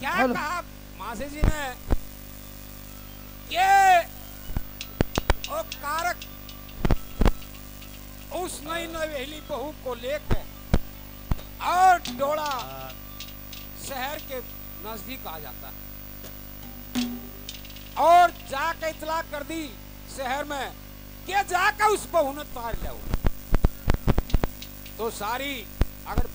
क्या कहा मासी जी ने? ये ओ कारक उस नई नवेली बहू को लेकर और डोड़ा शहर के नजदीक आ जाता है और जाकर इतला कर दी शहर में कि जाकर उस बहू ने तार लिया। तो सारी अगर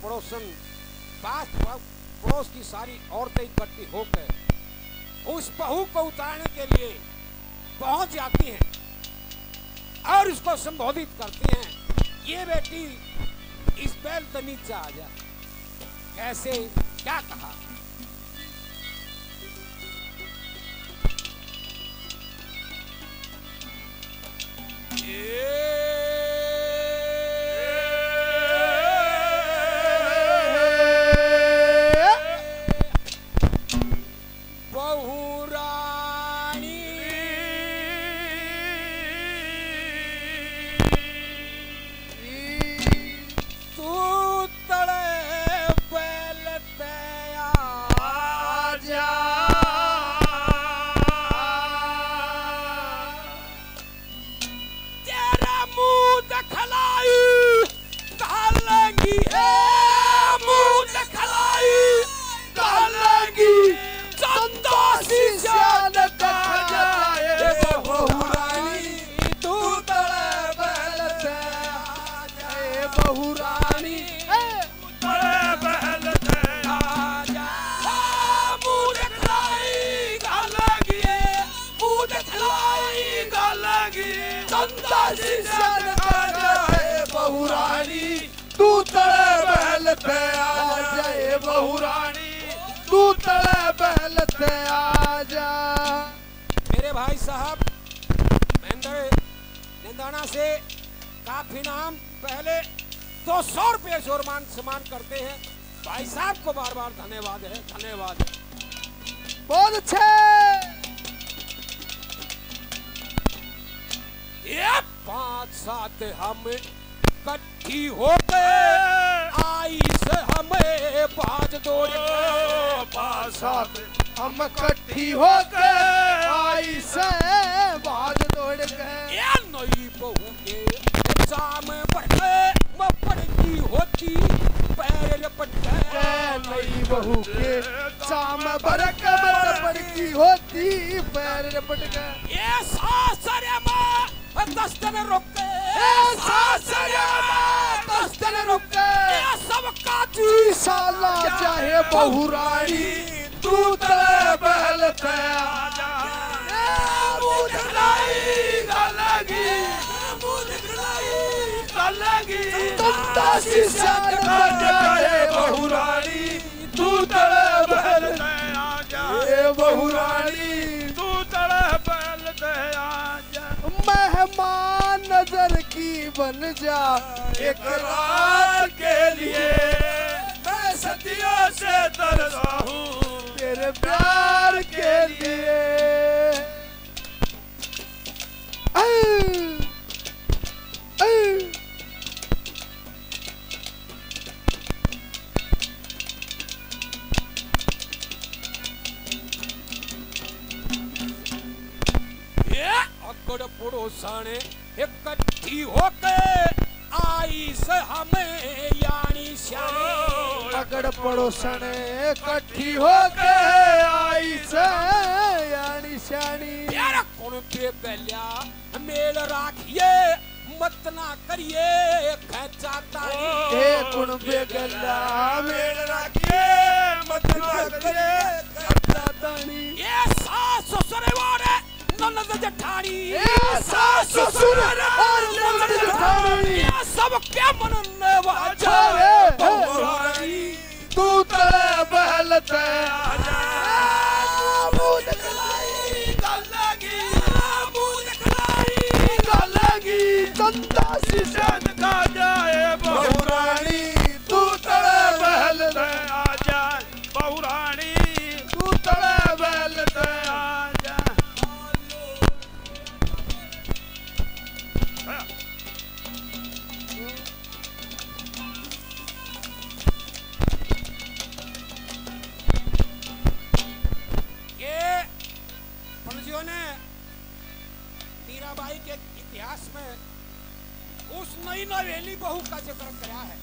पड़ोस की सारी औरतें इकट्ठी होकर उस बहू को उतारने के लिए पहुंच जाती हैं और उसको संबोधित करती हैं, ये बेटी इस बैल से नीचे आ जा। कैसे, क्या कहा? मेरे भाई साहब निंदाना से काफी नाम पहले 200 रुपये सम्मान करते हैं। भाई साहब को बार बार धन्यवाद है, धन्यवाद है। बहुत अच्छे। ये 5-7 हम इकट्ठी होके आई से हमें बाज दौड़, 5-7 हम इकट्ठी होके आई से बाज दौड़ गए। ये नई बहू के जाम पड़ पड़ती होती पैर लपट गए। नई बहू के जाम पड़ती होती पैर लपट गए। ये सासरे में 10 दिन रुके, ये सब काजी साला चाहे बहू रानी तू तले बहल ते आजा। मुँह दिखलाई गलगी, मुँह दिखलाई गलगी। तंता शीशा चाहे बहू रानी तू तले बहल ते आजा। ये बहू रानी तू तले बहल ते आजा। मेहमान नजर की बन जा एक रात के लिए, मैं सदियों से तरसा हूँ तेरे प्यार के लिए। अकड़ पड़ोसाने इकट्ठी होके आई से हमें यानी श्यानी। अकड़ पड़ोसने इकट्ठी होके आई से यानी श्यानी। प्यारा कौन पे गल्या मेल राखिए मत ना करिए खचाता। ए कुण पे गल्या मेल राखिए मत ना करिए खचाता। ये सास ससुर वाले ननद जेठानी, सास ससुर और ननद जेठानी, ये सब क्या मनने वाजा। बहू रानी तू तले बहल ते आजा। मुँह दिखलाई गलगी, मुँह दिखलाई गलगी। तंता शीशा का जाए बहू रानी तू तले बहल ते आजा। बहू रानी तू तले बहल ते आजा। इतिहास में उस नई नवेली बहू का जिक्र किया है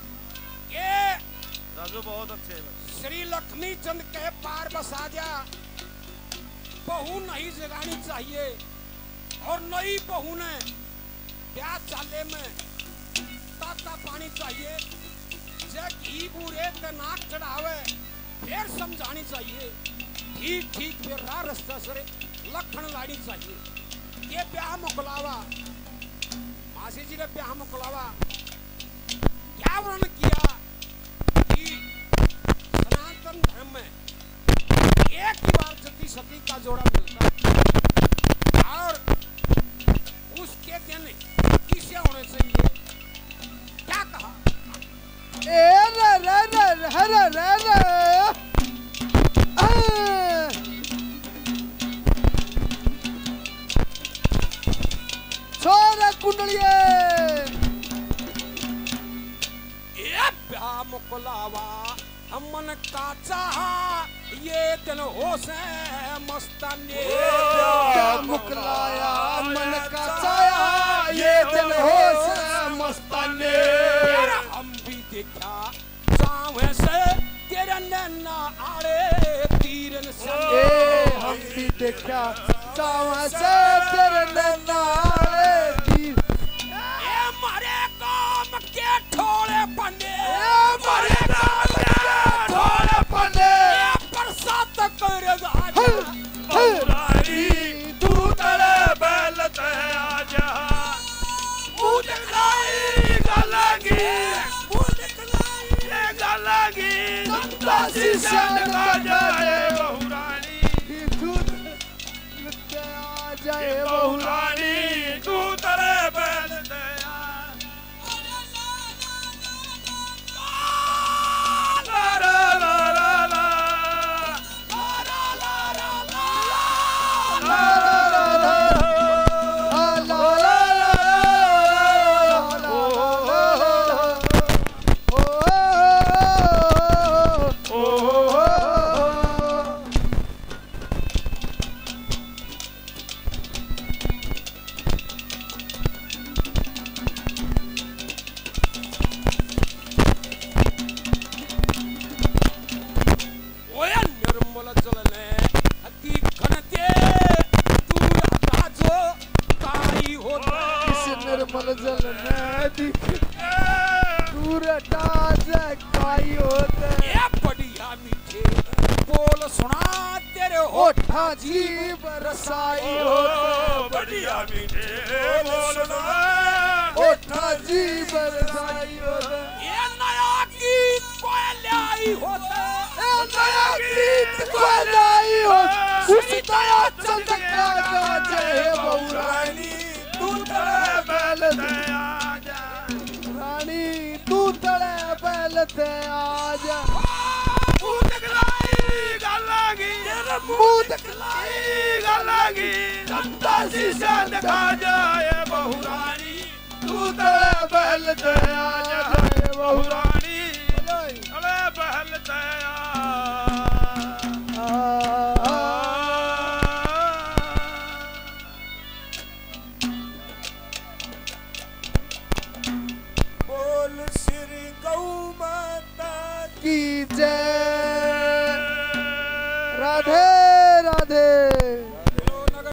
कि राजू बहुत अच्छे हैं। श्री लक्ष्मी चंद के पार बसा जा, बहू नहीं जगानी चाहिए। और नई बहू ने ब्याह चाले में ताता पानी चाहिए, जे घी बूरे ते नाक चढ़ावे फिर समझानी चाहिए। ठीक ठीक फिर राह रास्ता से लखन लानी चाहिए। ये ब्याह मुकलावा मासी जी ने ब्याह मुकलावा क्या वर्णन किया कि सनातन धर्म में एक ही बार सती सती का जोड़ा मिलता है और उसके दिन किसे होने चाहिए। क्या कहा? छोरा कुंडलिए ये ब्याह मुकलावा अमन का चाहा ये दिन हो से मस्ताने। ब्याह मुकलाया मन का चाया ये दिन हो से मस्ताने। हम भी देखा सावे से तेरे नैना आड़े तीरन से। हम भी देखा सावे से तेरे नैना आड़े तीर। ए मारे काम के ठोले पन्ने, मारे काम के ठोले पन्ने। बरसात करेगा बहुरानी तू तेरे बैल ते आजा। मुँह दिखलाई गलगी, मुँह दिखलाई गलगी। संता शीशा लगा जाए बहुरानी, जाए बहुरानी तू तेरे बैल ते जी बरसाई हो। बढ़िया मीठे बोलना ओठा जी बरसाई हो। ये नया गीत कोई लाई होता, नया गीत कोई लाई हो। उस दया चंद का जय बहुरानी तू तेरे बैल ते आजा। रानी तू तेरे बैल ते आजा। मुँह दिखलाई गलगी, मुँह दिखलाई गलगी। संता शीशा दिखा जाए बहुरानी तू तेरे बैल ते आजा। बहुरानी तेरे बैल ते बोल श्री गौ माता की जय। राधे राधे।